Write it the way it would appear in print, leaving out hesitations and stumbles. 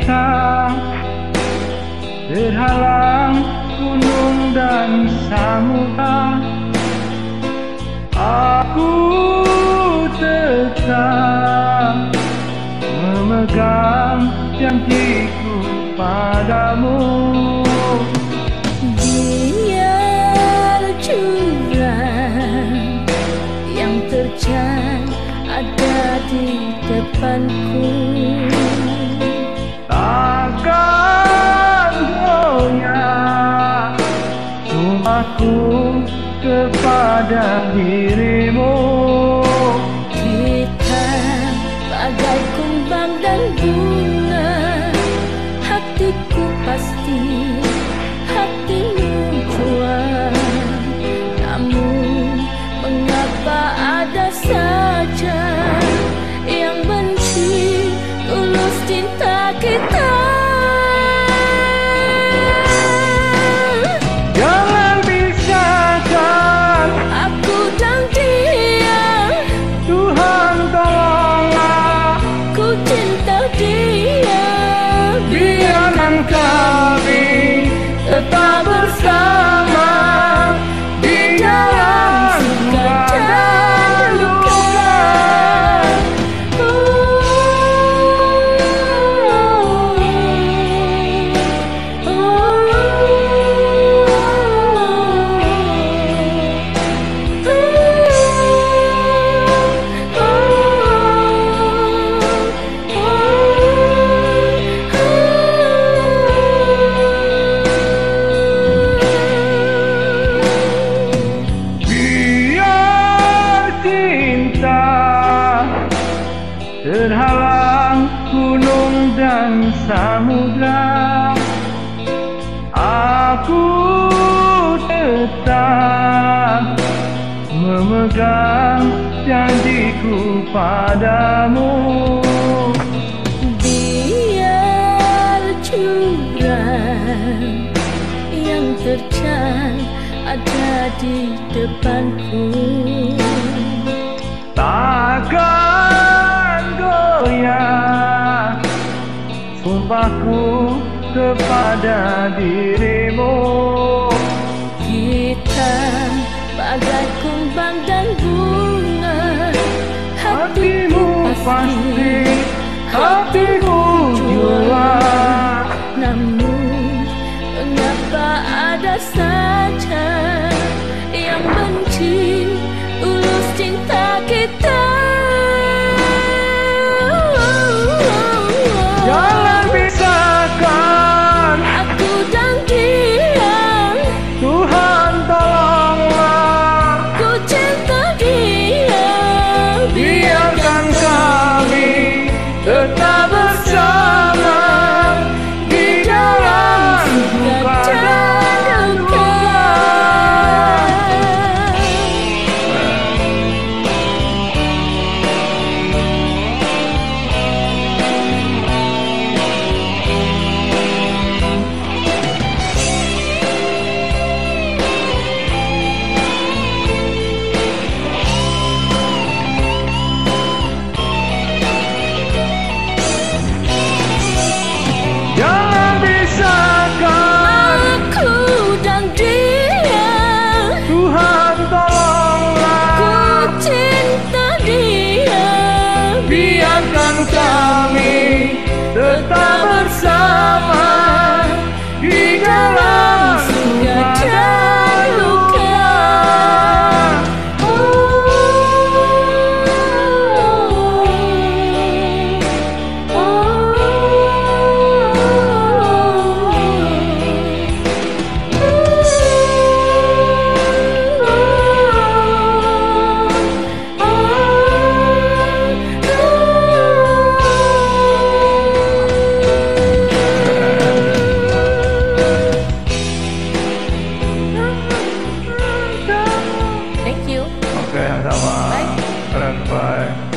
cinta, terhalang gunung dan samudra. Aku tetap memegang janjiku padamu. Biar jurang yang terjang ada di depanku, takkan goyah sumpahku kepada dirimu. kita bagai kumbang dan bunga, hatiku pasti, hatimu jua. Namun mengapa ada saja yang benci tulus cinta kita? Jangan pisahkan Aku dan dia, Tuhan, tolonglah. ku cinta dia. Biarkan kami tetap bersama di dalam suka dan duka. Terhalang gunung dan samudra, aku tetap memegang janjiku padamu. Biar jurang yang terjang ada di depanku, Takkan goyah sumpahku kepada dirimu. kita bagai kumbang dan bunga, Hatimu pasti, hatiku jua. Namun mengapa ada saja yang benci tulus cinta kita? Jangan pisahkan Aku dan dia, Tuhan, tolonglah. ku cinta dia. Biarkan kami tetap bersama di dalam suka dan duka. Jangan pisahkan Aku dan dia, Tuhan, ku tolonglah. cinta dia. Biarkan kami tetap bersama di dalam suka dan duka. Thank you. Oke, sama. Bye. Bye.